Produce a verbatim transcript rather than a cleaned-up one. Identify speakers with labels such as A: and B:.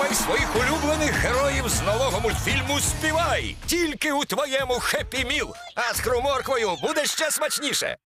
A: Слухай своїх улюблених героїв з нового мультфільму «Співай». Тільки у твоєму «Хеппі Міл». А з хруморквою буде ще смачніше.